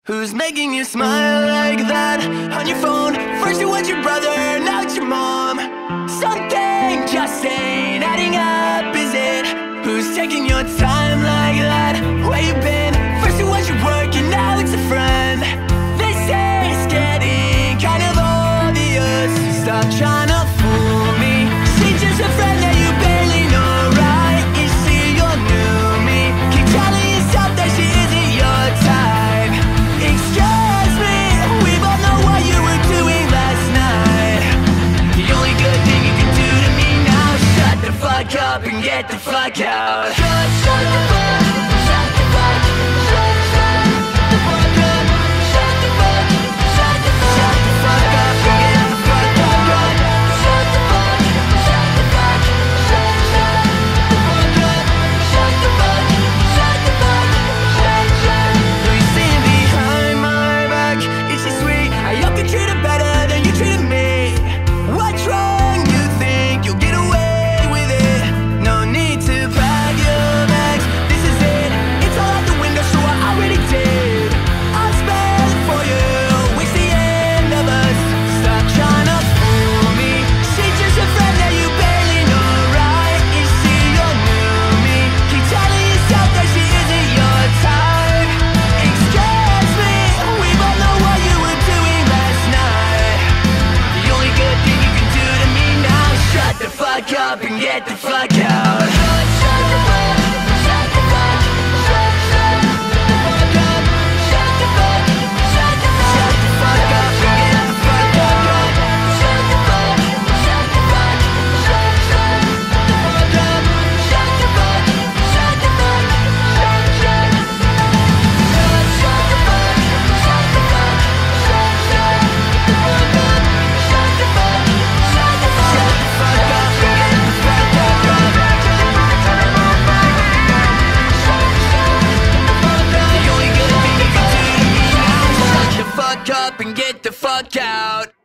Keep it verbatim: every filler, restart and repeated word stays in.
Who's making you smile like that on your phone? First it was your brother, now it's your mom. Something just ain't adding up, is it? Who's taking your time like that? Where you been? First it was your work and now it's a friend. They say it's getting kind of obvious. Stop trying to fool me. She's just a friend that you barely know, right? You see you're new me. Keep telling yourself that she isn't your type. Excuse me, we both know what you were doing last night. The only good thing you can do to me now is shut the fuck up and get the fuck out. Shut, shut the fuck, shut the fuck, shut, shut the fuck up. Shut the fuck, shut the fuck, shut the fuck up and get the fuck out. Shut the fuck, shut the fuck, shut, shut the fuck up. Shut the fuck, shut the fuck, shut, shut. Who you seeing behind my back? Is she sweet? I hope you treat her better than you treated me. What's wrong? You think you'll get away with it? No need to pack your bags. This is it. It's all out the window, so I already did. I'll spell it for you. It's the end of us. Stop trying to fool me. She's just a friend that you barely know, right? You see you're new me. Keep telling yourself that she isn't your type. Excuse me, we both know what you were doing last night. The only good thing you can do to me now is shut the fuck up and get the fuck out. Shut, shut the fuck, shut the fuck, shut, shut the fuck up. Shut the fuck, shut the fuck, shut the fuck up and get the fuck out. Shut the fuck, shut the fuck, shut, shut the fuck up. Shut the fuck, shut the fuck, shut, shut. Shut, shut the fuck, shut the fuck, shut, shut the fuck up. Shut the fuck, shut the fuck, shut the fuck up and get the fuck out. The only good thing you can do to me now is shut the fuck up and get the fuck out.